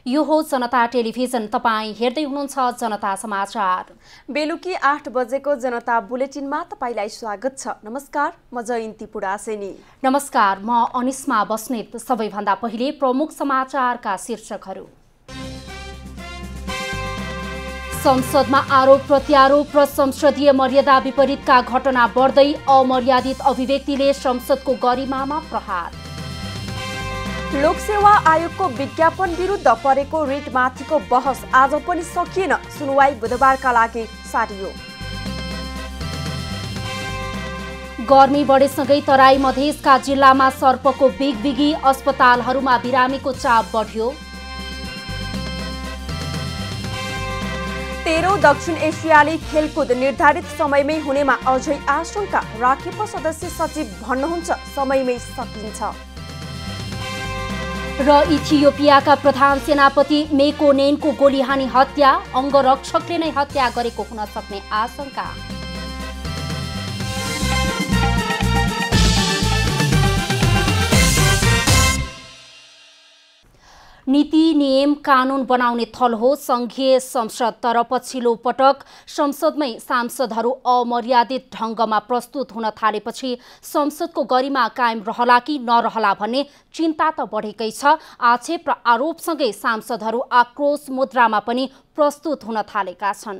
यो हो जनता टेलिभिजन। तपाईं हेर्दै हुनुहुन्छ जनता समाचार। बेलुकी 8 बजेको जनता बुलेटिनमा तपाईलाई स्वागत छ। नमस्कार, म जयन्ती पुडासेनी। नमस्कार, म अनिस्मा बस्नेत। सबैभन्दा पहिले प्रमुख समाचारका शीर्षकहरू। संसदमा आरोप प्रत्यारोप र संसदीय मर्यादा विपरीतका घटना बढ्दै, अमर्यादित अभिव्यक्तिले संसदको गरिमामा प्रहार। लोकसेवा आयोगको विज्ञापन विरुद्ध परेको रिटमाथिको बहस आज पनि सकिएन। सुनवाई बुधबारका लागि सारियो। गर्मी बढेसँगै तराई मधेसका जिल्लामा सर्पको बिगबिगी, अस्पतालहरूमा बिरामीको चाप बढ्यो। 13औं दक्षिण एसियाली खेलकुद निर्धारित समयमै हुनेमा अझै आशंका। राखेपा सदस्य सचिव भन्नुहुन्छ समयमै सकिन्छ। र इथियोपियाका प्रधान सेनापति मेकोनेनको गोलीहानी हत्या, अङ्गरक्षकले नै हत्या गरेको हुन सक्ने आशंका। नीति नियम कानून बनाउने थल हो संघीय संसद, तर पछिल्लो पटक संसदमै सांसदहरू अमर्यादित ढङ्गमा प्रस्तुत हुन थालेपछि संसदको गरिमा कायम रहला कि नरहला भन्ने चिन्ता त बढेकै छ। आक्षेप र आरोपसँगै सांसदहरू आक्रोश मुद्रामा पनि प्रस्तुत हुन थालेका छन्।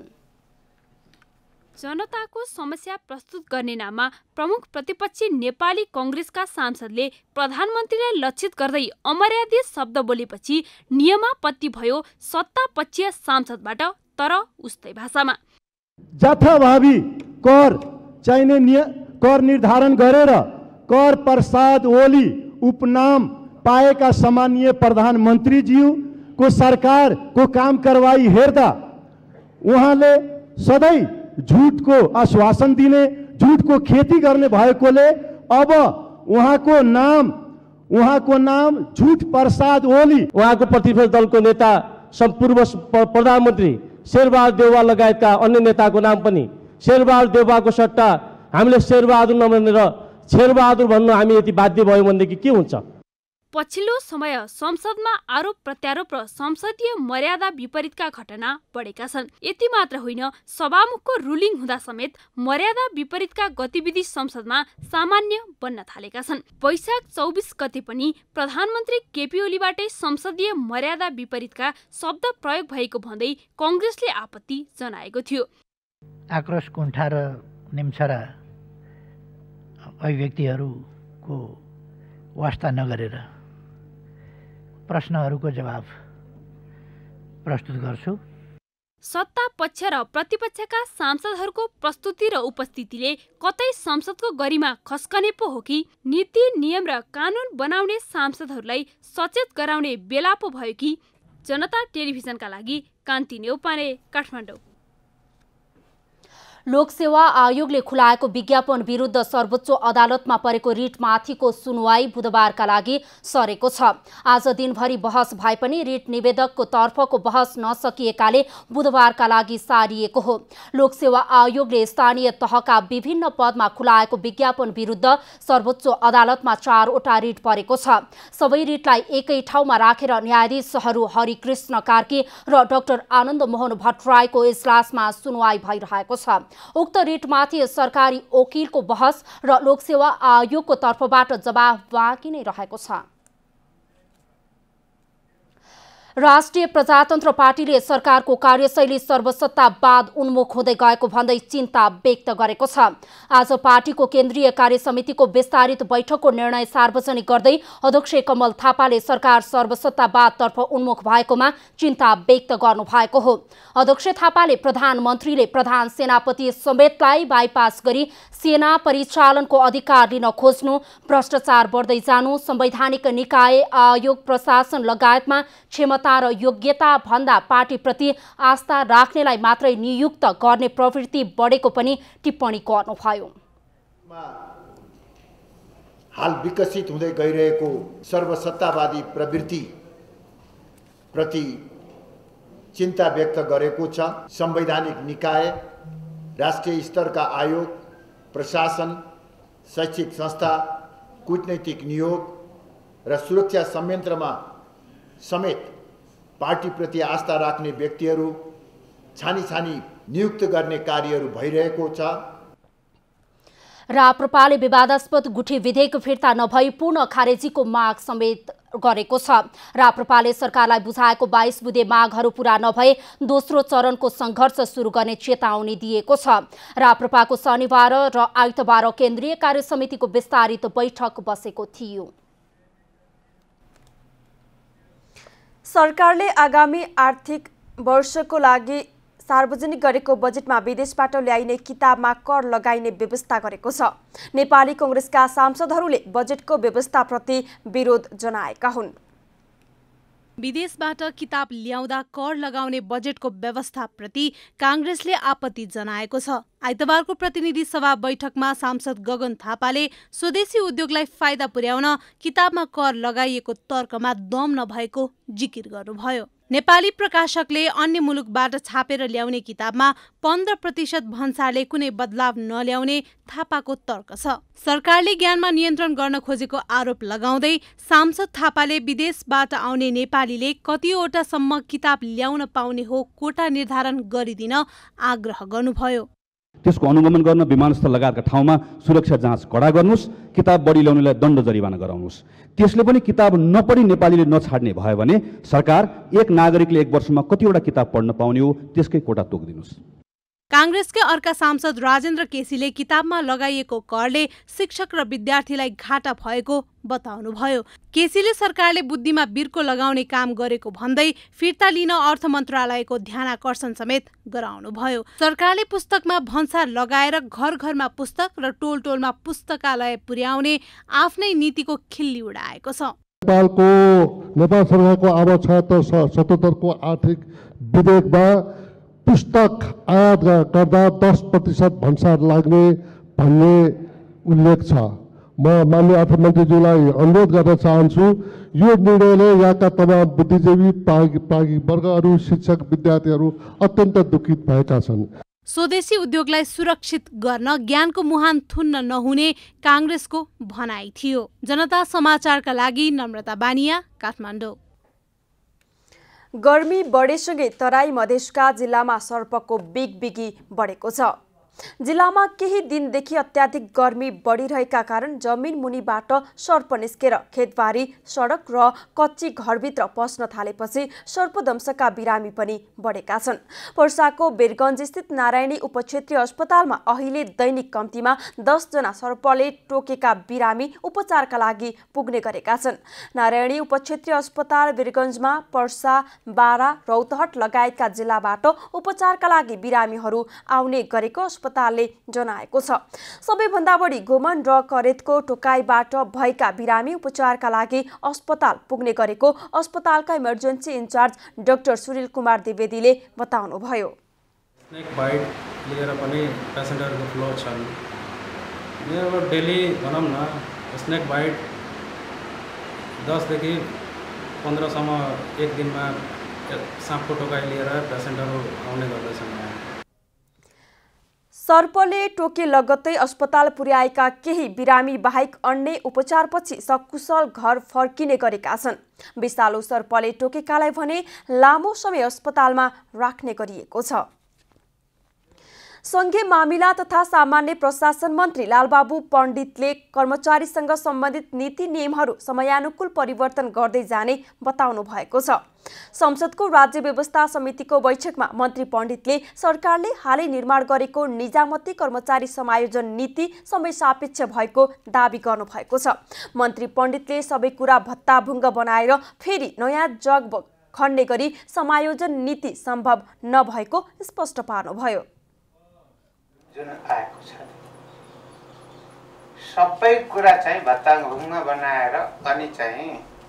जनताको समस्या प्रस्तुत गर्ने नाममा प्रमुख प्रतिपक्षी नेपाली कांग्रेसका सांसदले प्रधानमन्त्रीलाई लक्षित गर्दै अमर्यादित शब्द बोलेपछि नियमापत्ति भयो सत्तापक्षीय सांसदबाट, तर उस्तै भाषामा। जथाभावी कर चाहिने कर निर्धारण गरेर कर प्रसाद ओली उपनाम पाएका सम्मानीय प्रधानमन्त्रीज्यूको सरकारको काम कारवाही हेर्दा उहाँले सधैँ झुटको आश्वासन दिने, झुटको खेती गर्ने भएकोले अब उहाँको नाम झुट प्रसाद ओली, उहाँको प्रतिपक्ष दलको नेता पूर्व प्रधानमन्त्री शेरबहादुर देउवा लगायतका अन्य नेताको नाम पनि शेरबहादुर देउवाको सट्टा हामीले शेरबहादुर नभनेर शेरबहादुर भन्नु हामी यति बाध्य भयो भनेदेखि के हुन्छ? पछिल्लो समय संसदमा आरोप प्रत्यारोप र संसदीय मर्यादा विपरीतका घटना बढेका छन्। यति मात्र होइन, सभामुखको रुलिङ हुँदा समेत मर्यादा विपरीतका गतिविधि संसदमा सामान्य बन्न थालेका छन्। वैशाख 24 गते पनि प्रधानमन्त्री केपी ओलीबाटै संसदीय मर्यादा विपरीतका शब्द प्रयोग भएको भन्दै कांग्रेसले आपत्ति जनाएको थियो। आक्रोश कुण्ठा र निम्छरा अभिव्यक्तिहरूको वास्ता नगरेर प्रश्नहरूको जवाब प्रस्तुत गर्छु। सत्ता पक्ष र प्रतिपक्षका सांसदहरूको प्रस्तुति र उपस्थितिले कतै संसदको गरिमा खस्कने पो हो कि नीति नियम र कानून बनाउने सांसदहरूलाई सचेत गराउने बेला पो भयो कि? जनता टेलिभिजनका लागि कान्ति नेउपाने, काठमाडौँ। लोकसेवा आयोगले खुलाएको विज्ञापन विरुद्ध सर्वोच्च अदालतमा परेको रिटमाथिको सुनवाई बुधबारका लागि सरेको छ। आज दिनभरि बहस भए पनि रिट निवेदकको तर्फको बहस नसकिएकाले बुधबारका लागि सारिएको हो। लोकसेवा आयोगले स्थानीय तहका विभिन्न पदमा खुलाएको विज्ञापन विरुद्ध सर्वोच्च अदालतमा 4 वटा रिट परेको छ। सबै रिटलाई एकै ठाउँमा राखेर न्यायाधीशहरू हरिकृष्ण कार्की र डाक्टर आनन्द मोहन भट्टराईको इजलासमा सुनवाई भइरहेको छ। उक्त रिटमाथि सरकारी वकिलको बहस र लोकसेवा आयोगको तर्फबाट जवाफ बाँकी नै रहेको छ। राष्ट्रिय प्रजातन्त्र पार्टीले सरकारको कार्यशैली सर्वसत्तावाद उन्मुख हुँदै गएको भन्दै चिन्ता व्यक्त गरेको छ। आज पार्टीको केन्द्रीय कार्यसमितिको विस्तारित बैठकको निर्णय सार्वजनिक गर्दै अध्यक्ष कमल थापाले सरकार सर्वसत्तावादतर्फ उन्मुख भएकोमा चिन्ता व्यक्त गर्नुभएको हो। अध्यक्ष थापाले प्रधानमन्त्रीले प्रधान सेनापति समेतलाई बाइपास गरी सेना परिचालनको अधिकार लिन खोज्नु, भ्रष्टाचार बढ्दै जानु, संवैधानिक निकाय आयोग प्रशासन लगायतमा क्षमता र योग्यता भन्दा पार्टीप्रति आस्था राख्नेलाई मात्रै नियुक्त गर्ने प्रवृत्ति बढेको पनि टिप्पणी गर्नुभयो। हाल विकसित हुँदै गइरहेको सर्वसत्तावादी प्रवृत्ति प्रति चिन्ता व्यक्त गरेको छ। संवैधानिक निकाय, राष्ट्रिय स्तरका आयोग, प्रशासन, शैक्षिक संस्था, कूटनैतिक नियोग र सुरक्षा संयन्त्रमा समेत पार्टीप्रति आस्था राख्ने व्यक्तिहरू छानी छानी नियुक्त गर्ने कार्यहरू भइरहेको छ। राप्रपाले विवादास्पद गुठी विधेयक फिर्ता नभई पूर्ण खारेजीको माग समेत गरेको छ। राप्रपाले सरकारलाई बुझाएको 22 बुँदे मागहरू पूरा नभए दोस्रो चरणको सङ्घर्ष सुरु गर्ने चेतावनी दिएको छ। राप्रपाको शनिबार र आइतबार केन्द्रीय कार्य समितिको विस्तारित बैठक बसेको थियो। सरकारले आगामी आर्थिक वर्षको लागि सार्वजनिक गरेको बजेटमा विदेशबाट ल्याइने किताबमा कर लगाइने व्यवस्था गरेको छ। नेपाली कांग्रेसका सांसदहरूले बजेटको व्यवस्थाप्रति विरोध जनाएका हुन्। विदेशबाट किताब ल्याउँदा कर लगाउने बजेटको व्यवस्थाप्रति कांग्रेसले आपत्ति जनाएको छ। आइतबारको प्रतिनिधि सभा बैठकमा सांसद गगन थापाले स्वदेशी उद्योगलाई फाइदा पुर्याउन किताबमा कर लगाइएको तर्कमा दम नभएको जिकिर गर्नुभयो। नेपाली प्रकाशकले अन्य मुलुकबाट छापेर ल्याउने किताबमा 15% भन्सारले कुनै बदलाव नल्याउने थापाको तर्क छ। सरकारले ज्ञानमा नियन्त्रण गर्न खोजेको आरोप लगाउँदै सांसद थापाले विदेशबाट आउने नेपालीले कतिवटासम्म किताब ल्याउन पाउने हो कोटा निर्धारण गरिदिन आग्रह गर्नुभयो। त्यसको अनुगमन गर्न विमानस्थल लगायतका ठाउँमा सुरक्षा जाँच कडा गर्नुस्, किताब बढी ल्याउनेलाई दण्ड जरिवाना गराउनुस्। त्यसले पनि किताब नपढी नेपालीले नछाड्ने भयो भने सरकार एक नागरिकले एक वर्षमा कतिवटा किताब पढ्न पाउने हो त्यसकै कोटा तोकिदिनुस्। कांग्रेसकै अर्का सांसद राजेन्द्र केसीले किताबमा लगाइएको करले शिक्षक र विद्यार्थीलाई घाटा भएको बताउनुभयो। केसीले सरकारले बुद्धिमा बिर्को लगाउने काम गरेको भन्दै फिर्ता लिन अर्थ मन्त्रालयको ध्यानाकर्षण समेत गराउनुभयो। सरकारले पुस्तकमा भन्सार लगाएर घर घरमा पुस्तक र टोल टोलमा पुस्तकालय पुर्याउने आफ्नै नीतिको खिल्ली उडाएको छ। नेपाल सरकारको आवाज 77 को आर्थिक विधेयकमा पुस्तक आयात गर्दा 10% भन्सार लाग्ने भन्ने उल्लेख छ। म माननीय अर्थमन्त्रीज्यूलाई अनुरोध गर्न चाहन्छु, यो निर्णयले यहाँका तमाम बुद्धिजीवी प्राज्ञिक वर्गहरू, शिक्षक, विद्यार्थीहरू अत्यन्त दुखित भएका छन्। स्वदेशी उद्योगलाई सुरक्षित गर्न ज्ञानको मुहान थुन्न नहुने कांग्रेसको भनाइ थियो। जनता समाचारका लागि नम्रता बानिया, काठमाडौँ। गर्मी बढेसँगै तराई मधेसका जिल्लामा सर्पको बिगबिगी बढेको छ। जिल्लामा केही दिनदेखि अत्याधिक गर्मी बढिरहेका कारण जमिन मुनिबाट सर्प निस्केर खेतबारी, सडक र कच्ची घरभित्र पस्न थालेपछि सर्पदंशका बिरामी पनि बढेका छन्। पर्साको बेरगञ्ज स्थित नारायणी उपक्षेत्रीय अस्पतालमा अहिले दैनिक कम्तीमा 10 जना सर्पले टोकेका बिरामी उपचारका लागि पुग्ने गरेका छन्। नारायणी उपक्षेत्रीय अस्पताल बेरगञ्जमा पर्सा, बारा, रौतहट लगायतका जिल्लाबाट उपचारका लागि बिरामीहरू आउने गरेको अस्पतालले जनाएको छ। सबैभन्दा बढी गोमन र करेतको टोकाइबाट भएका बिरामी उपचारका लागि अस्पताल पुग्ने गरेको अस्पतालका emergency incharge doctor Sunil Kumar द्विवेदीले बताउनुभयो। स्नेक बाइट लिएर पनि पेसेन्जरको फ्लो छन्। यो डेली भनौँ न स्नेक बाइट 10 देखि 15 सम्म एक दिनमा साँपको टोकाइ लिएर पेसेन्टहरू आउने गर्दछन्। सर्पले टोके लगत्तै अस्पताल पुर्याएका केही बिरामी बाहेक अन्य उपचारपछि सकुशल घर फर्किने गरेका छन्। विषालु सर्पले टोकेकालाई भने लामो समय अस्पतालमा राख्ने गरिएको छ। संघीय मामिला तथा सामान्य प्रशासन मन्त्री लालबाबु पण्डितले कर्मचारीसँग सम्बन्धित नीति नियमहरू समयानुकूल परिवर्तन गर्दै जाने बताउनु भएको छ। संसदको राज्य व्यवस्था समितिको बैठकमा मन्त्री पण्डितले सरकारले हालै निर्माण गरेको निजामती कर्मचारी समायोजन नीति समय सापेक्ष भएको दावी गर्नुभएको छ। मन्त्री पण्डितले सबै कुरा भत्ताभुङ्ग बनाएर फेरि नयाँ जग खन्ने गरी समायोजन नीति सम्भव नभएको स्पष्ट पार्नुभयो। जुन आएको छ सबै कुरा चाहिँ भत्ताभुङ्ग बनाएर अनि चाहिँ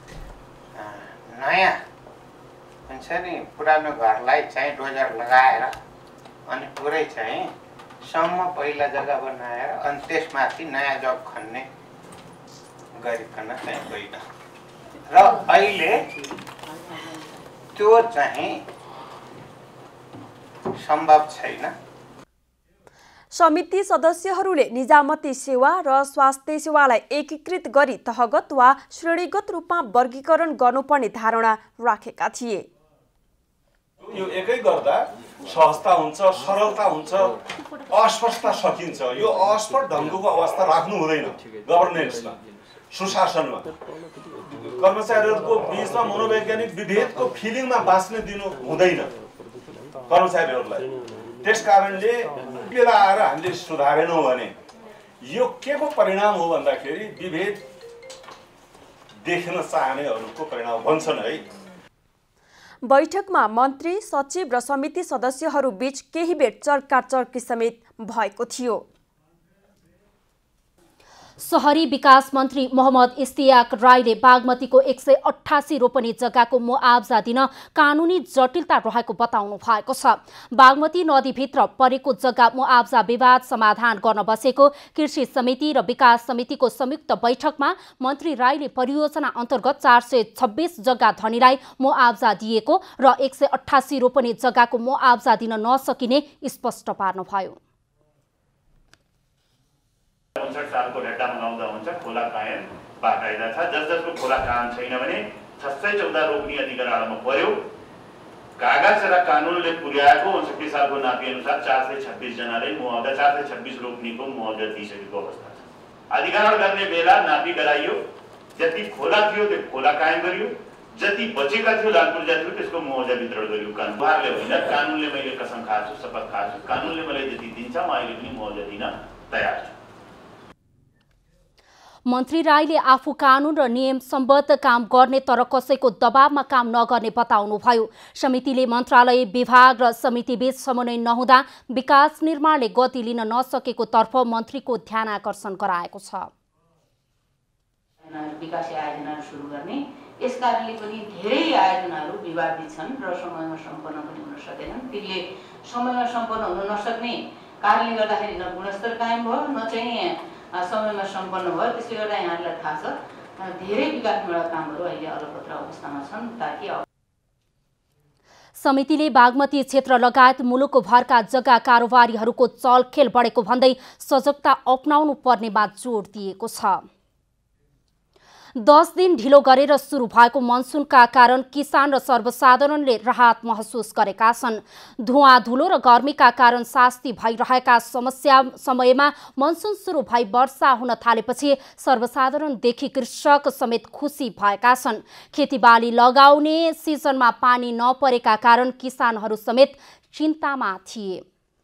नयाँ हुन्छ नि पुरानो घरलाई चाहिँ डोजर लगाएर अनि पुरै चाहिँ सम्म पहिला जग्गा बनाएर अनि त्यसमाथि नयाँ जग खन्ने गरिकन चाहिँ होइन र अहिले त्यो चाहिँ सम्भव छैन। समिति सदस्यहरूले निजामती सेवा र स्वास्थ्य सेवालाई एकीकृत गरी तहगत वा श्रेणीगत रूपमा वर्गीकरण गर्नुपर्ने धारणा राखेका थिए। यो एकै गर्दा सहजता हुन्छ, सरलता हुन्छ, अस्पष्टता सकिन्छ। यो अस्पष्ट ढङ्गको अवस्था राख्नु हुँदैन गभर्नेन्समा, सुशासनमा। कर्मचारीहरूको बीचमा मनोवैज्ञानिक विभेदको फिलिङमा बाँच्न दिनु हुँदैन कर्मचारीहरूलाई। त्यस कारणले बेला आएर हामीले सुधारेनौँ भने यो के को परिणाम हो भन्दाखेरि विभेद देख्न चाहनेहरूको परिणाम बन्छन् है। बैठकमा मन्त्री, सचिव र समिति सदस्यहरू बीच केही बेर चर्काचर्की समेत भएको थियो। शहरी विकास मन्त्री मोहम्मद इस्तियाक राईले बागमतीको 188 रोपनी जग्गाको मुआब्जा दिन कानुनी जटिलता रहेको बताउनु भएको छ। बागमती नदीभित्र परेको जग्गा मुआब्जा विवाद समाधान गर्न बसेको कृषि समिति र विकास समितिको संयुक्त बैठकमा मन्त्री राईले परियोजना अन्तर्गत 426 जग्गा धनीलाई मुआब्जा दिएको र 188 रोपनी जग्गाको मुआब्जा दिन नसकिने स्पष्ट पार्नुभयो। 59 सालको ढेड्डा मनाउँदा हुन्छ, खोला कायम बाकायदा छ। जसको खोला कायम छैन भने 614 रोक्ने अधिकारमा पर्यो। कागज र कानुनले पुर्याएको 59 सालको नापी अनुसार 426 जनाले मुआवजा 426 रोक्नेको मुआवजा दिइसकेको अवस्था छ। अधिग्रहण गर्ने बेला नापी गराइयो, जति खोला थियो त्यो खोला कायम गरियो, जति बचेका थियो लाल पूर्जा थियो त्यसको मुआवजा वितरण गरियो। कानुनले होइन, कानुनले मैले कसम खाछु, शपथ खाछु, कानुनले मलाई जति दिन्छ म अहिले पनि मुआवजा दिन तयार छु। मन्त्री राईले आफू कानुन र नियम सम्बद्ध काम गर्ने तर कसैको दबावमा काम नगर्ने बताउनुभयो। समितिले मन्त्रालय, विभाग र समितिबीच समन्वय नहुँदा विकास निर्माणले गति लिन नसकेको तर्फ मन्त्रीको ध्यान आकर्षण गराएको छ। विकास आयोजनाहरू सुरु गर्ने, यसकारणले पनि धेरै आयोजनाहरू विवादित छन् र समयमा सम्पन्न पनि हुन सकेनन्। तिनले समयमा सम्पन्न हुन नसक्ने कारणले गर्दाखेरि न गुणस्तर कायम भयो, न चाहिँ समयमा सम्पन्न भयो। त्यसले गर्दा यहाँहरूलाई थाहा छ धेरै विकासमूलक कामहरू अहिले अलपत्र अवस्थामा छन्। ताकि समितिले बागमती क्षेत्र लगायत मुलुकभरका जग्गा कारोबारीहरूको चलखेल बढेको भन्दै सजगता अपनाउनु पर्नेमा जोड दिएको छ। 10 दिन ढिलो गरेर सुरु भएको मनसुनका कारण किसान र सर्वसाधारणले राहत महसुस गरेका छन्। धुवा, धुलो र गर्मीका कारण शास्ति भइरहेका समयमा मनसुन सुरु भई वर्षा हुन थालेपछि सर्वसाधारणदेखि कृषक समेत खुसी भएका छन्। खेतीबाली लगाउने सिजनमा पानी नपरेका कारण किसानहरू समेत चिन्तामा थिए।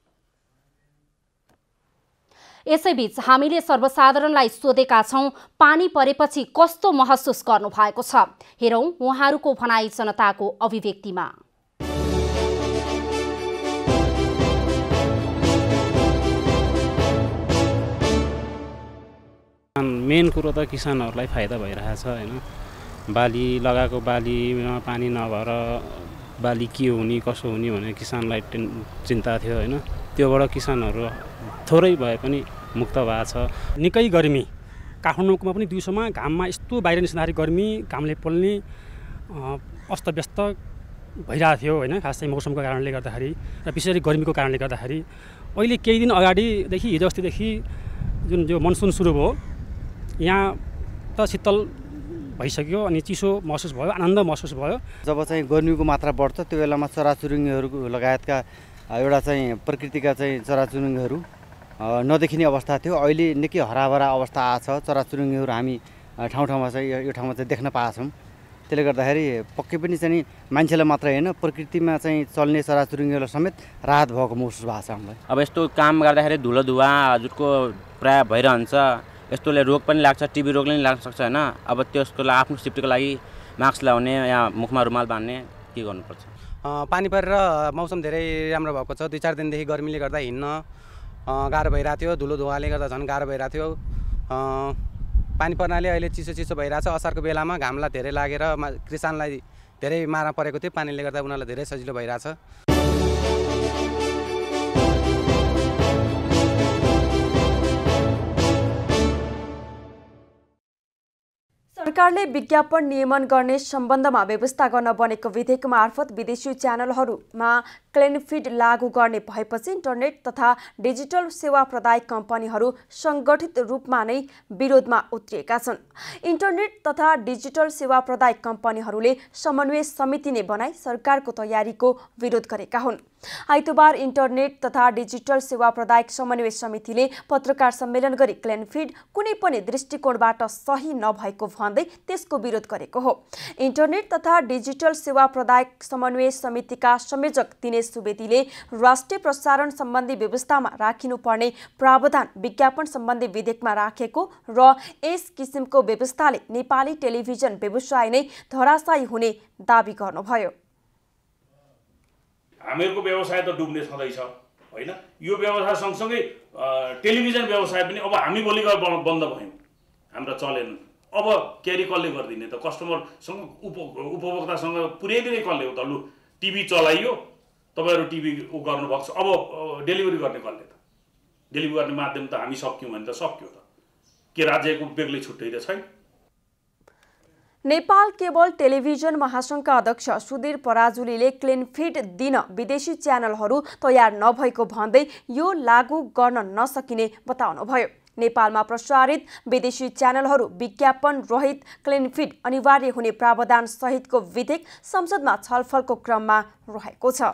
यसैबीच हामीले सर्वसाधारणलाई सोधेका छौं, पानी परेपछि कस्तो महसुस गर्नु भएको छ? हेरौं उहाँहरूको भनाई जनताको अभिव्यक्तिमा। मेन कुरो त किसानहरूलाई फाइदा भइरहेछ हैन। बाली लगाएको बालीमा पानी नभएर बाली के हुने कसो हुने भने किसानलाई चिन्ता थियो हैन। त्योबाट किसानहरू थोरै भए पनि मुक्त भएको छ। निकै गर्मी, काठमाडौँमा पनि दिउँसोमा घाममा यस्तो बाहिर निस्किँदाखेरि गर्मी, घामले पोल्ने अस्तव्यस्त भइरहेको थियो हैन। खास चाहिँ मौसमको कारणले गर्दाखेरि र विशेष गरी गर्मीको कारणले गर्दाखेरि अहिले केही दिन अगाडिदेखि हिजो अस्तिदेखि जुन जो मनसुन सुरु भयो, यहाँ त शीतल भइसक्यो अनि चिसो महसुस भयो, आनन्द महसुस भयो। जब चाहिँ गर्मीको मात्रा बढ्छ त्यो बेलामा चराचुरुङ्गीहरू लगायतका एउटा चाहिँ प्रकृतिका चाहिँ चराचुरुङ्गीहरू नदेखिने अवस्था थियो। अहिले निकै हराभरा अवस्था आएको छ। चराचुरुङ्गीहरू हामी ठाउँ चाहिँ यो ठाउँमा चाहिँ देख्न पाएछौँ। त्यसले गर्दाखेरि पक्कै पनि चाहिँ मान्छेलाई मात्र होइन, प्रकृतिमा चाहिँ चल्ने चराचुरुङ्गीहरूलाई समेत राहत भएको महसुस भएको छ हामीलाई। अब यस्तो काम गर्दाखेरि धुलो धुवा हजुरको प्राय भइरहन्छ। यस्तोले रोग पनि लाग्छ, टिबी रोगले पनि लाग्न सक्छ हैन। अब त्यसको लागि आफ्नो सेफ्टीको लागि मास्क लगाउने या मुखमा रुमाल बाँध्ने के गर्नुपर्छ? पानी परेर मौसम धेरै राम्रो भएको छ। 2-4 दिनदेखि गर्मीले गर्दा हिँड्न गाह्रो भइरहेको थियो, धुलो धुवाले गर्दा झन् गाह्रो भइरहेको थियो। पानी पर्नाले अहिले चिसो भइरहेछ। असारको बेलामा घामलाई धेरै लागेर किसानलाई धेरै मारा परेको थियो। पानीले गर्दा उनीहरूलाई धेरै सजिलो भइरहेछ। सरकारले विज्ञापन नियमन गर्ने सम्बन्धमा व्यवस्था गर्न बनेको विधेयक मार्फत विदेशी च्यानलहरूमा क्लिन फिड लागू गर्ने भएपछि इन्टरनेट तथा डिजिटल सेवा प्रदायक कम्पनीहरू सङ्गठित रूपमा नै विरोधमा उत्रिएका छन्। इन्टरनेट तथा डिजिटल सेवा प्रदायक कम्पनीहरूले समन्वय समिति नै बनाई सरकारको तयारीको विरोध गरेका हुन्। आइतबार इन्टरनेट तथा डिजिटल सेवा प्रदायक समन्वय समितिले पत्रकार सम्मेलन गरी क्लिन फिड कुनै पनि दृष्टिकोणबाट सही नभएको भन्दै त्यसको विरोध गरेको हो। इन्टरनेट तथा डिजिटल सेवा प्रदायक समन्वय समितिका संयोजक दिनेश सुवेदीले राष्ट्रिय प्रसारण सम्बन्धी व्यवस्थामा राखिनुपर्ने प्रावधान विज्ञापन सम्बन्धी विधेयकमा राखेको र यस किसिमको व्यवस्थाले नेपाली टेलिभिजन व्यवसाय नै धराशायी हुने दाबी गर्नुभयो। हामीहरूको व्यवसाय त डुब्ने छँदैछ होइन। यो व्यवसाय सँगसँगै टेलिभिजन व्यवसाय पनि अब हामी भोलि गएर बन्द भयौँ, हाम्रा चलेन। अब क्यारी कसले गरिदिने त? कस्टमरसँग उपभोक्तासँग पुर्याइदिने कसले हो त? लु टिभी चलाइयो, तपाईँहरू टिभी गर्नुभएको छ, अब डेलिभरी गर्ने कसले त? डेलिभरी गर्ने माध्यम त हामी सक्यौँ भने त सक्यो त, के राज्यको बेग्लै छुट्टै त छैन। नेपाल केबल टेलिभिजन महासंघका अध्यक्ष सुधीर पराजुलीले क्लिन फिड दिन विदेशी च्यानलहरू तयार नभएको भन्दै यो लागू गर्न नसकिने बताउनुभयो। नेपालमा प्रसारित विदेशी च्यानलहरू विज्ञापन रहित क्लिन फिड अनिवार्य हुने प्रावधान सहितको विधेयक संसदमा छलफलको क्रममा रहेको छ।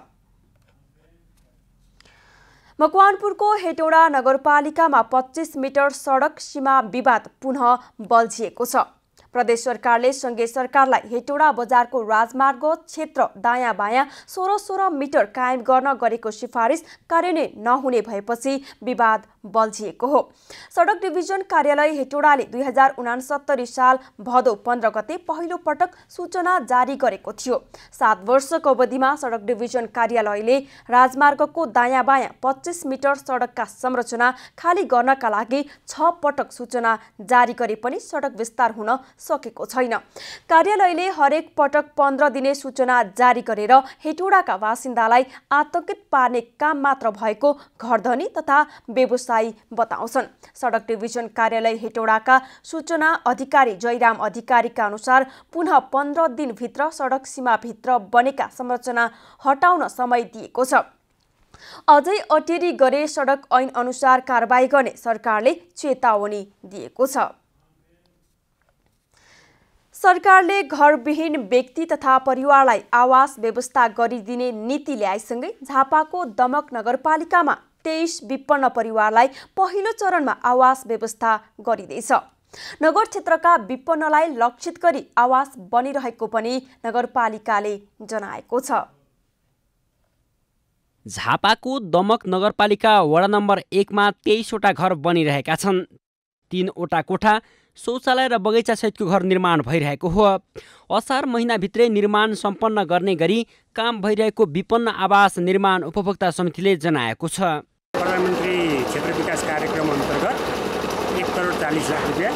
मकवानपुरको हेटौडा नगरपालिकामा 25 मिटर सडक सीमा विवाद पुनः बल्झिएको छ। प्रदेश सरकारले संघीय सरकारलाई हेटौडा बजारको राजमार्ग क्षेत्र दायाँ बायाँ 16 मिटर कायम गर्न गरेको सिफारिस कार्यान्वयन नहुने भएपछि विवाद बल्झिएको हो। सडक डिभिजन कार्यालय हेटौडाले 2069 साल भदौ 15 गते पहिलो पटक सूचना जारी गरेको थियो। 7 वर्षको अवधिमा सडक डिभिजन कार्यालयले राजमार्गको दायाँ बायाँ 25 मिटर सडकका संरचना खाली गर्नका लागि 6 पटक सूचना जारी गरे पनि सडक विस्तार हुन सकेको छैन। कार्यालयले हरेक पटक 15 दिने सूचना जारी गरेर हेटौडाका बासिन्दालाई आतंकित पार्ने काम मात्र भएको घरधनी तथा व्यवसायी बताउँछन्। सडक डिभिजन कार्यालय हेटौडाका सूचना अधिकारी जयराम अधिकारीका अनुसार पुनः 15 दिनभित्र सडक सीमाभित्र बनेका संरचना हटाउन समय दिएको छ। अझै अटेरी गरे सडक ऐन अनुसार कारबाही गर्ने सरकारले चेतावनी दिएको छ। सरकारले घरविहीन व्यक्ति तथा परिवारलाई आवास व्यवस्था गरिदिने नीति ल्याएसँगै झापाको दमक नगरपालिकामा 23 विपन्न परिवारलाई पहिलो चरणमा आवास व्यवस्था गरिँदैछ। नगर क्षेत्रका विपन्नलाई लक्षित गरी आवास बनिरहेको पनि नगरपालिकाले जनाएको छ। झापाको दमक नगरपालिका वडा नम्बर 1 मा 23 वटा घर बनिरहेका छन्। 3 वटा कोठा, शौचालय र बगैँचा सहितको घर निर्माण भइरहेको हो। असार महिनाभित्रै निर्माण सम्पन्न गर्ने गरी काम भइरहेको विपन्न आवास निर्माण उपभोक्ता समितिले जनाएको छ। प्रधानमन्त्री क्षेत्र विकास कार्यक्रम अन्तर्गत 1 करोड 40 लाख रुपियाँ,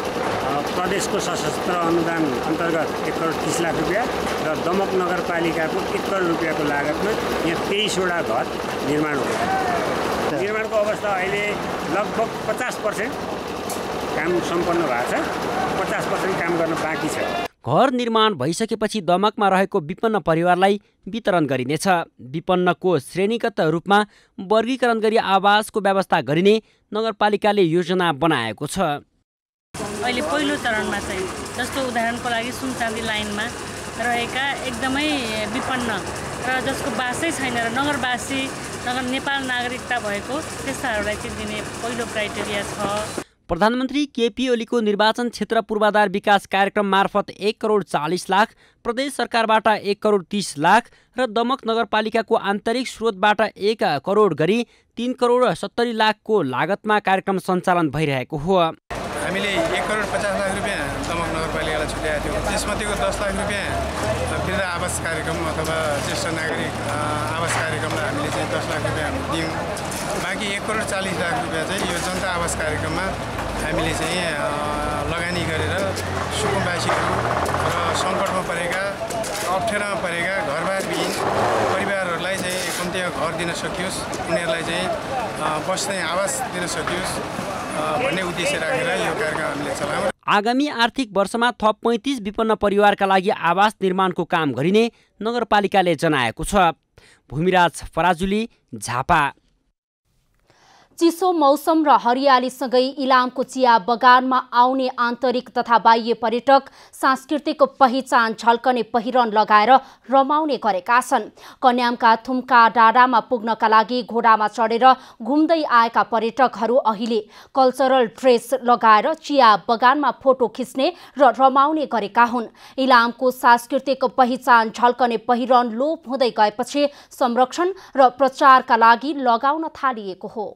प्रदेशको सशस्त्र अनुदान अन्तर्गत 1 करोड 30 लाख रुपियाँ र दमक नगरपालिकाको 1 करोड रुपियाँको लागतमा यहाँ 23 वटा घर निर्माण हुन्छ। निर्माणको अवस्था अहिले लगभग 50% काम सम्पन्न भएको छ, 50% काम गर्न बाँकी छ। घर निर्माण भइसकेपछि दमकमा रहेको विपन्न परिवारलाई वितरण गरिनेछ। विपन्नको श्रेणीगत रूपमा वर्गीकरण गरी आवासको व्यवस्था गरिने नगरपालिकाले योजना बनाएको छ। अहिले पहिलो चरणमा चाहिँ जस्तो उदाहरणको लागि सुनचाँदी लाइनमा रहेका एकदमै विपन्न र जसको बासै छैन र नगरवासी नेपाल नागरिकता भएको त्यस्ताहरूलाई चाहिँ दिने पहिलो क्राइटेरिया छ। प्रधानमन्त्री केपी ओलीको निर्वाचन क्षेत्र पूर्वाधार विकास कार्यक्रम मार्फत 1 करोड 40 लाख, प्रदेश सरकारबाट 1 करोड 30 लाख र दमक नगरपालिकाको आन्तरिक स्रोतबाट 1 करोड गरी 3 करोड 70 लाखको लागतमा कार्यक्रम सञ्चालन भइरहेको हो। हामीले 1 करोड 50 लाख रुपियाँ दमक नगरपालिकालाई छुट्याएको थियौँ। त्यसमध्येको 10 लाख रुपियाँ वृद्ध आवास कार्यक्रम अथवा ज्येष्ठ नागरिक आवास कार्यक्रमलाई हामीले चाहिँ 10 लाख रुपियाँ दियौँ। बाँकी 1 करोड 40 लाख रुपियाँ चाहिँ यो जनता आवास कार्यक्रममा हामीले चाहिँ लगानी गरेर सुकुम्बासीहरू र सङ्कटमा परेका अप्ठ्यारोमा परेका घरबारविहीन परिवारहरूलाई चाहिँ कम्तीमा घर दिन सकियोस्, उनीहरूलाई चाहिँ बस्ने आवास दिन सकियोस् भन्ने उद्देश्य राखेर यो कार्यक्रम हामीले चलायौँ। आगामी आर्थिक वर्षमा थप 35 विपन्न परिवारका लागि आवास निर्माणको काम गरिने नगरपालिकाले जनाएको छ। भूमिराज पराजुली, झापा। चिसो मौसम र हरियालीसँगै इलामको चिया बगानमा आउने आन्तरिक तथा बाह्य पर्यटक सांस्कृतिक पहिचान झल्कने पहिरन लगाएर रमाउने गरेका छन्। कन्यामका थुम्का डाँडामा पुग्नका लागि घोडामा चढेर घुम्दै आएका पर्यटकहरू अहिले कल्चरल ड्रेस लगाएर चिया बगानमा फोटो खिच्ने र रमाउने गरेका हुन्। इलामको सांस्कृतिक पहिचान झल्कने पहिरन लोप हुँदै गएपछि संरक्षण र प्रचारका लागि लगाउन थालिएको हो।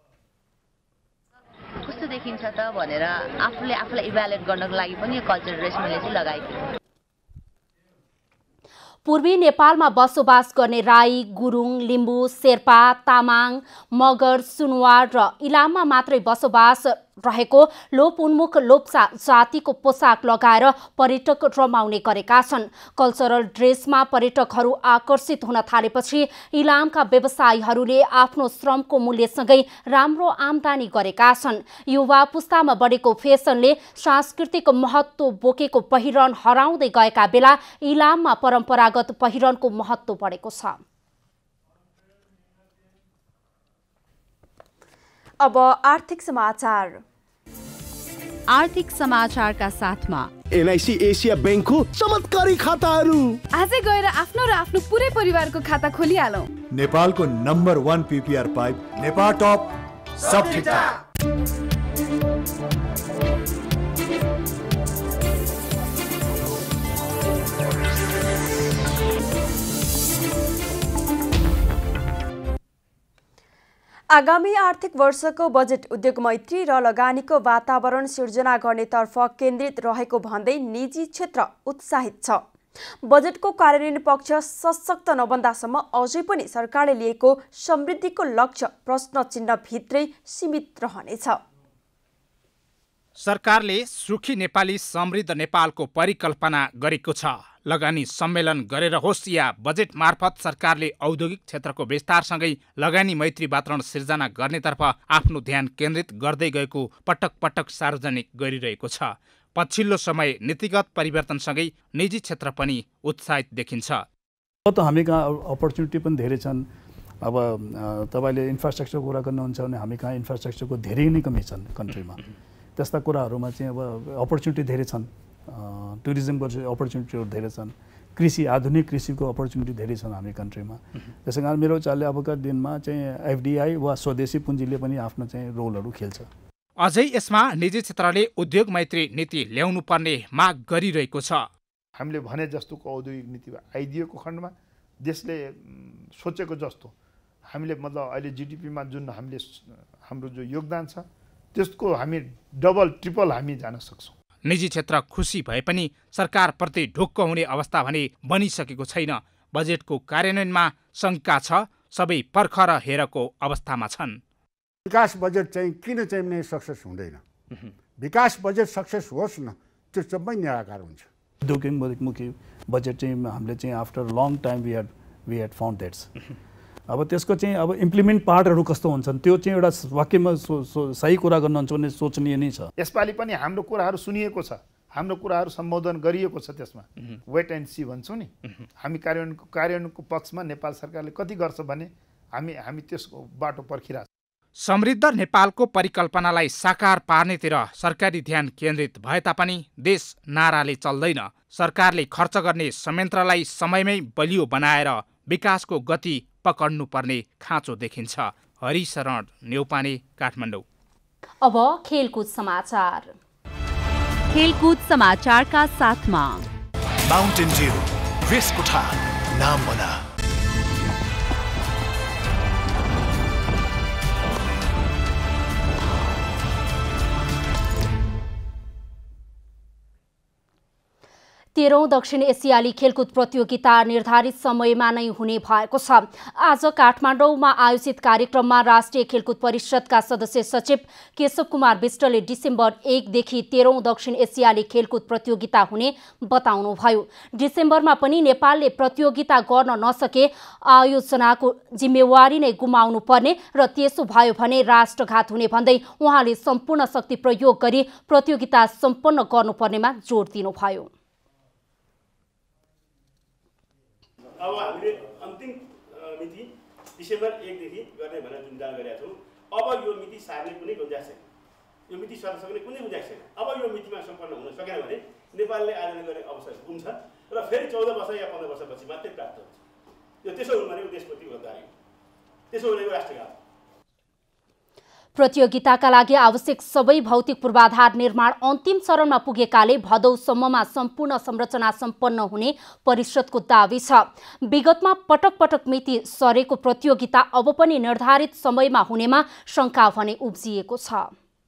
कस्तो देखिन्छ त भनेर आफूलाई इभ्यालुएट गर्नको लागि पनि यो कल्चरल ड्रेस मैले चाहिँ लगाएको थिएँ। पूर्वी नेपालमा बसोबास गर्ने राई, गुरुङ, लिम्बू, शेर्पा, तामाङ, मगर, सुनवार र इलाममा मात्रै बसोबास रहेको लोप उन्मुख लोप्चा जातिको पोसाक लगाएर पर्यटक रमाउने गरेका छन्। कल्चरल ड्रेसमा पर्यटकहरू आकर्षित हुन थालेपछि इलामका व्यवसायीहरूले आफ्नो श्रमको मूल्यसँगै राम्रो आम्दानी गरेका छन्। युवा पुस्तामा बढेको फेसनले सांस्कृतिक महत्त्व बोकेको पहिरन हराउँदै गएका बेला इलाममा परम्परागत पहिरनको महत्त्व बढेको छ। अब आर्थिक समाचार। आर्थिक समाचारका साथमा एनआईसी एसिया बैंकको चमत्कारी खाताहरू। आजै गएर आफ्नो र आफ्नो पुरै परिवारको खाता खोलिहालौं। नेपालको number 1 PPR pipe Nepal top, सब ठिकठाक। आगामी आर्थिक वर्षको बजेट उद्योग मैत्री र लगानीको वातावरण सिर्जना गर्नेतर्फ केन्द्रित रहेको भन्दै निजी क्षेत्र उत्साहित छ। बजेटको कार्यान्वयन पक्ष सशक्त नबन्दासम्म अझै पनि सरकारले लिएको समृद्धिको लक्ष्य प्रश्न चिन्ह भित्रै सीमित रहनेछ। सरकारले सुखी नेपाली समृद्ध नेपालको परिकल्पना गरेको छ। लगानी सम्मेलन गरेर होस् या बजेट मार्फत सरकारले औद्योगिक क्षेत्रको विस्तारसँगै लगानी मैत्री वातावरण सिर्जना गर्नेतर्फ आफ्नो ध्यान केन्द्रित गर्दै गएको पटक पटक सार्वजनिक गरिरहेको छ। पछिल्लो समय नीतिगत परिवर्तनसँगै निजी क्षेत्र पनि उत्साहित देखिन्छ। त हामी कहाँ अपर्च्युनिटी पनि धेरै छन्। अब तपाईले इन्फ्रास्ट्रक्चर कुरा गर्नुहुन्छ भने हामी कहाँ इन्फ्रास्ट्रक्चरको धेरै नै कमी छन् कन्ट्रीमा। त्यस्ता कुराहरूमा चाहिँ अब अपर्च्युनिटी धेरै छन्। टुरिज्मको अपर्च्युनिटीहरू धेरै छन्। कृषि, आधुनिक कृषिको अपर्च्युनिटी धेरै छन् हामी कन्ट्रीमा। त्यसै कारण मेरो विचारले अबका दिनमा चाहिँ एफडीआई वा स्वदेशी पुँजीले पनि आफ्नो चाहिँ रोलहरू खेल्छ। अझै यसमा निजी क्षेत्रले उद्योग मैत्री नीति ल्याउनु पर्ने माग गरिरहेको छ। हामीले भने जस्तोको औद्योगिक नीति आइदिएको खण्डमा देशले सोचेको जस्तो हामीले मतलब अहिले जीडीपीमा जुन हामीले हाम्रो जो योगदान छ त्यसको हामी डबल ट्रिपल हामी जान सक्छौँ। निजी क्षेत्र खुसी भए पनि सरकारप्रति ढुक्क हुने अवस्था भने बनिसकेको छैन। बजेटको कार्यान्वयनमा शङ्का छ। सबै पर्ख र हेरको अवस्थामा छन्। विकास बजेट चाहिँ किन चाहिँ नै सक्सेस हुँदैन? विकास बजेट सक्सेस होस् न, त्यो सबै निराकार हुन्छ। उद्योगमुखी बजेट चाहिँ हामीले चाहिँ after long time we had found that's. अब त्यसको चाहिँ अब इम्प्लिमेन्ट पार्टहरू कस्तो हुन्छन् त्यो चाहिँ एउटा वाक्यमा सही कुरा गर्नुहुन्छ भने सोचनीय नै छ। यसपालि पनि हाम्रो कुराहरू सुनिएको छ, हाम्रो कुराहरू सम्बोधन गरिएको छ। त्यसमा वेट एन्ड सी भन्छौँ नि। हामी कार्यान्वयनको पक्षमा नेपाल सरकारले कति गर्छ भने हामी त्यसको बाटो पर्खिरहेको छ। समृद्ध नेपालको परिकल्पनालाई साकार पार्नेतिर सरकारी ध्यान केन्द्रित भए तापनि देश नाराले चल्दैन। सरकारले खर्च गर्ने संयन्त्रलाई समयमै बलियो बनाएर विकासको गति पकड्नुपर्ने खाँचो देखिन्छ। हरिशरण न्यौपाने, काठमाडौँ। अब खेलकुद समाचार। खेलकुद समाचारका साथमा माउन्टेन ड्यू वेस्टकोटा नाम बना। तेह्रौं दक्षिण एसियाली खेलकुद प्रतियोगिता निर्धारित समयमा नै हुने भएको छ। आज काठमाडौँमा आयोजित कार्यक्रममा राष्ट्रिय खेलकुद परिषदका सदस्य सचिव केशव कुमार विष्टले डिसेम्बर 1 देखि 13औं दक्षिण एसियाली खेलकुद प्रतियोगिता हुने बताउनुभयो। डिसेम्बरमा पनि नेपालले प्रतियोगिता गर्न नसके आयोजनाको जिम्मेवारी नै गुमाउनु पर्ने र त्यसो भयो भने राष्ट्रघात हुने भन्दै उहाँले सम्पूर्ण शक्ति प्रयोग गरी प्रतियोगिता सम्पन्न गर्नुपर्नेमा जोड दिनुभयो। अब हामीले अन्तिम डिसेम्बर 1 देखि गर्ने भनेर जुन जान गरेका छौँ, अब यो मिति सार्ने कुनै गुन्जाइस छैन, यो मिति सर्न सक्ने कुनै गुन्जाइस छैन। अब यो मितिमा सम्पन्न हुन सकेन भने नेपालले आयोजना गर्ने अवसर गुम्छ र फेरि 14 वर्ष या 15 वर्षपछि मात्रै प्राप्त हुन्छ। यो त्यसो हुनु भनेको देशप्रति गद्दारी हो, त्यसो भनेको राष्ट्रघात। प्रतियोगिताका लागि आवश्यक सबै भौतिक पूर्वाधार निर्माण अन्तिम चरणमा पुगेकाले भदौसम्ममा सम्पूर्ण संरचना सम्पन्न हुने परिषदको दावी छ। विगतमा पटक पटक मिति सरेको प्रतियोगिता अब पनि निर्धारित समयमा हुनेमा शङ्का भने उब्जिएको छ।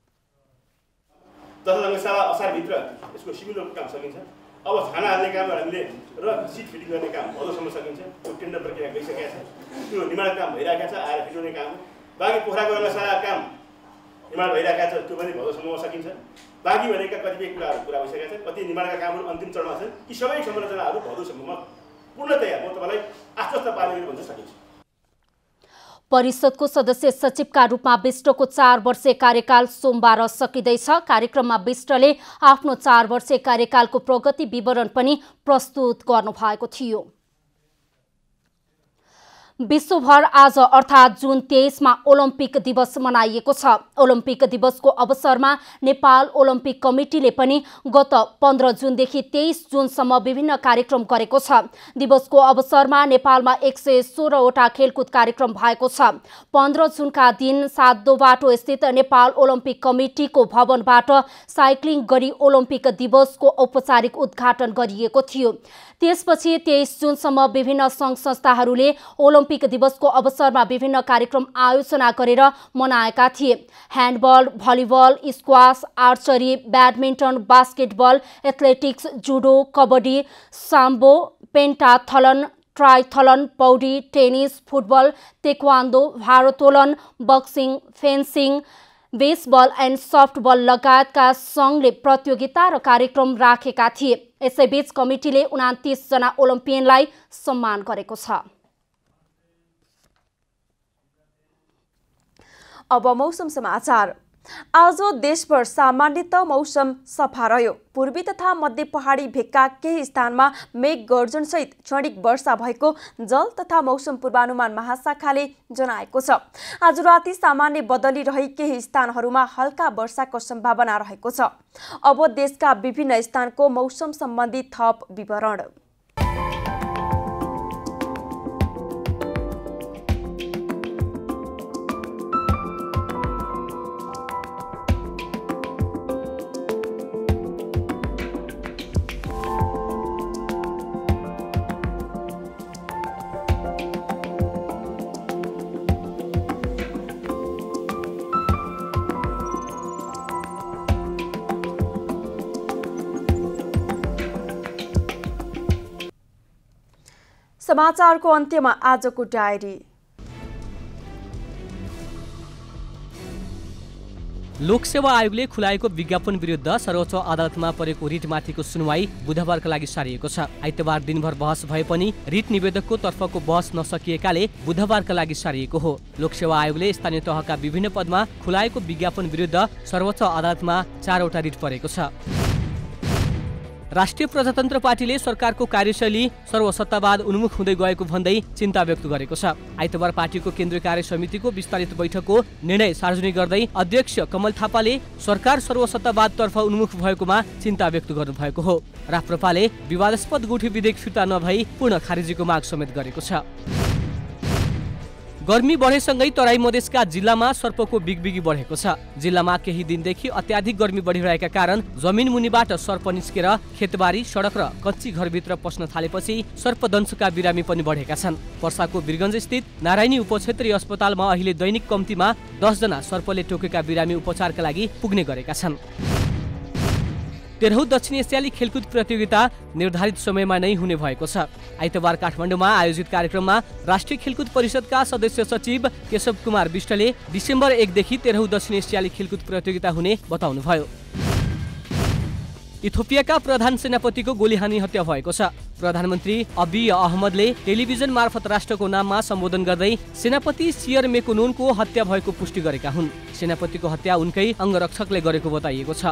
असारभित्र यसको सिभिल काम सकिन्छ। अब छाना हाल्ने काम हामीले र सिट फिटिङ गर्ने काम भदौसम्म सकिन्छ। त्यो टेन्डर प्रक्रिया गइसकेको छ, त्यो निर्माण काम भइरहेको छ, आएर फिटाउने काम। बाँकी पोखराको नसा काम निर्माण भइरहेको छ, त्यो पनि भदौसम्ममा सकिन्छ। बाँकी भनेका कतिपय कुराहरू पुरा भइसकेका छन्, कति निर्माणका कामहरू अन्तिम चरणमा छन्। यी सबै संरचनाहरू भदौसम्ममा पूर्णतया म तपाईँलाई आश्वस्त पार्ने भन्न सकिन्छ। परिषदको सदस्य सचिवका रूपमा विष्टको 4 वर्षीय कार्यकाल सोमबार सकिँदैछ। कार्यक्रममा विष्टले आफ्नो 4 वर्षीय कार्यकालको प्रगति विवरण पनि प्रस्तुत गर्नुभएको थियो। विश्वभर आज अर्थात् जुन 23 मा ओलम्पिक दिवस मनाइएको छ। ओलम्पिक दिवसको अवसरमा नेपाल ओलम्पिक कमिटीले पनि गत 15 जुनदेखि 23 जुनसम्म विभिन्न कार्यक्रम गरेको छ। दिवसको अवसरमा नेपालमा 116 वटा खेलकुद कार्यक्रम भएको छ। 15 जुनका दिन सातदोबाटो स्थित नेपाल ओलम्पिक कमिटीको भवनबाट साइक्लिङ गरी ओलम्पिक दिवसको औपचारिक उद्घाटन गरिएको थियो। त्यसपछि 23 जुनसम्म विभिन्न सङ्घ संस्थाहरूले ओलम्पिक दिवसको अवसरमा विभिन्न कार्यक्रम आयोजना गरेर मनाएका थिए। Handball, volleyball, squash, archery, badminton, basketball, athletics, judo, kabaddi, sambo, pentathlon, triathlon, पौडी, टेनिस, फुटबल, तेक्वान्दो, भारोत्तोलन, boxing, fencing, baseball and softball लगायतका सङ्घले प्रतियोगिता र कार्यक्रम राखेका थिए। यसैबीच कमिटीले 29 जना ओलम्पियनलाई सम्मान गरेको छ। अब मौसम समाचार। आज देशभर सामान्यतः मौसम सफा रह्यो। पूर्वी तथा मध्य पहाडी भेगका केही स्थानमा मेघ गर्जनसहित क्षणिक वर्षा भएको जल तथा मौसम पूर्वानुमान महाशाखाले जनाएको छ। आज राति सामान्य बदली रही केही स्थानहरूमा हल्का वर्षाको सम्भावना रहेको छ। अब देशका विभिन्न स्थानको मौसम सम्बन्धी थप विवरण। समाचारको अन्त्यमा आजको डायरी। लोकसेवा आयोगले खुलाएको विज्ञापन विरुद्ध सर्वोच्च अदालतमा परेको रिटमाथिको सुनवाई बुधबारका लागि सारिएको छ। आइतबार दिनभर बहस भए पनि रिट निवेदकको तर्फको बहस नसकिएकाले बुधबारका लागि सारिएको हो। लोकसेवा आयोगले स्थानीय तहका विभिन्न पदमा खुलाएको विज्ञापन विरुद्ध सर्वोच्च अदालतमा 4 वटा रिट परेको छ। राष्ट्रिय प्रजातन्त्र पार्टीले सरकारको कार्यशैली सर्वसत्तावाद उन्मुख हुँदै गएको भन्दै चिन्ता व्यक्त गरेको छ। आइतबार पार्टीको केन्द्रीय कार्य समितिको विस्तारित बैठकको निर्णय सार्वजनिक गर्दै अध्यक्ष कमल थापाले सरकार सर्वसत्तावादतर्फ उन्मुख भएकोमा चिन्ता व्यक्त गर्नुभएको हो। राप्रपाले विवादास्पद गुठी विधेयक फिर्ता नभई पूर्ण खारेजीको माग समेत गरेको छ। गर्मी बढेसँगै तराई मधेसका जिल्लामा सर्पको बिगबिगी बढेको छ। जिल्लामा केही दिनदेखि अत्याधिक गर्मी बढिरहेका कारण जमिन मुनिबाट सर्प निस्केर खेतबारी, सडक र कच्ची घरभित्र पस्न थालेपछि सर्पदंशका बिरामी पनि बढेका छन्। पर्साको वीरगञ्ज स्थित नारायणी उपक्षेत्रीय अस्पतालमा अहिले दैनिक कम्तीमा 10 जना सर्पले टोकेका बिरामी उपचारका लागि पुग्ने गरेका छन्। 13औं दक्षिण एसियाली खेलकुद प्रतियोगिता निर्धारित समयमा नै हुने भएको छ। आइतबार काठमाडौँमा आयोजित कार्यक्रममा राष्ट्रिय खेलकुद परिषदका सदस्य सचिव केशव कुमार विष्टले डिसेम्बर 1 देखि 13औं दक्षिण एसियाली खेलकुद प्रतियोगिता हुने बताउनुभयो। इथियोपियाका प्रधान सेनापतिको गोलीहानी हत्या भएको छ। प्रधानमन्त्री अबिय अहमदले टेलिभिजन मार्फत राष्ट्रको नाममा सम्बोधन गर्दै सेनापति सियर मेकोनोनको हत्या भएको पुष्टि गरेका हुन्। सेनापतिको हत्या उनकै अङ्गरक्षकले गरेको बताइएको छ।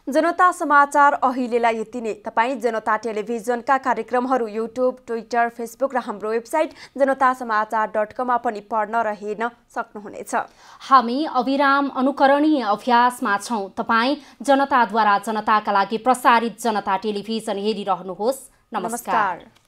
जनता समाचार अहिलेलाई यति नै। तपाईँ जनता टेलिभिजनका कार्यक्रमहरू युट्युब, ट्विटर, फेसबुक र हाम्रो वेबसाइट जनतासमाचार.com पनि पढ्न र हेर्न सक्नुहुनेछ। हामी अविराम अनुकरणीय अभ्यासमा छौँ। तपाईँ जनताद्वारा जनताका लागि प्रसारित जनता टेलिभिजन हेरिरहनुहोस्। नमस्कार।